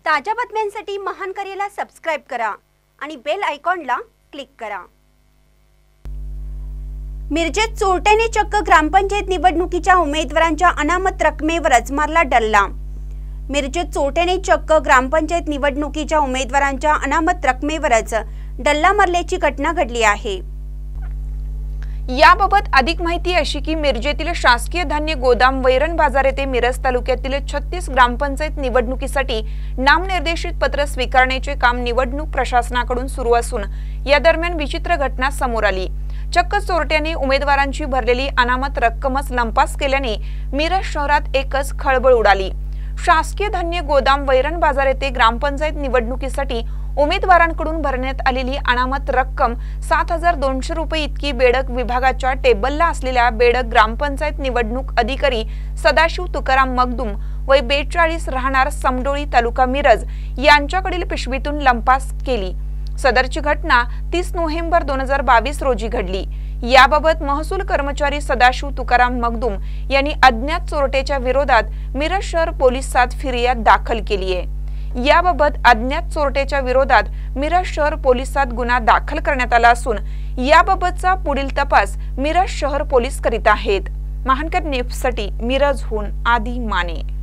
ताज्या बातम्यांसाठी महान करेला सबस्क्राइब करा आणि बेल आयकॉनला क्लिक करा। मिरजेत चोरट्याने चक्क ग्रामपंचायत निवडणुकीच्या उमेदवारांच्या अनामत रकमेवरच मारला डल्ला। मिरजेत चोरट्याने चक्क ग्रामपंचायत निवडणुकीच्या उमेदवारांच्या अनामत रकमेवरच डल्ला मारल्याची घटना घडली आहे। याबाबत अधिक माहिती अशी की मिरजेतील शासकीय धान्य गोदाम वैरण बाजार येथे मिरज तालुक्यातील 36 ग्रामपंचायत निवडणुकीसाठी नामनिर्देशित पत्र स्वीकारण्याचे काम निवडणूक प्रशासनाकडून सुरू असून या दरम्यान विचित्र घटना समोर आली। चक्क चोरट्याने उमेदवारांची भरलेली अनामत रक्कमच लंपास केल्याने मिरज शहरात एकच खळबळ उडाली। शासकीय धान्य गोदाम वैरण बाजार येथे ग्रामपंचायत निवडणुकीसाठी उमेदवारांकडून भरण्यात आलेली अनामत रक्कम 7200 रुपये इतकी बेडक विभागाच्या टेबलला असलेल्या बेडक ग्रामपंचायत निवडणूक अधिकारी सदाशिव तुकाराम मगदूम वय 42 राहणार समडोळी तालुका मिरज यांच्याकडील पिशवीतून लंपास केली। सदरची घटना 30 नोव्हेंबर 2022 रोजी घडली। याबाबत महसूल कर्मचारी सदाशिव तुकाराम मगदूम यांनी अज्ञात चोरट्याच्या विरोधात मिरज शहर पोलिसात फिर्याद दाखल केली आहे। याबाबत अज्ञात चोरट्याच्या विरोधात मिरज शहर पोलिसात गुन्हा दाखल करण्यात आला असून याबाबतचा पुढील तपास मिरज शहर पोलीस करीत आहेत। महानकर न्यूजसाठी मिरजहून आदी माने।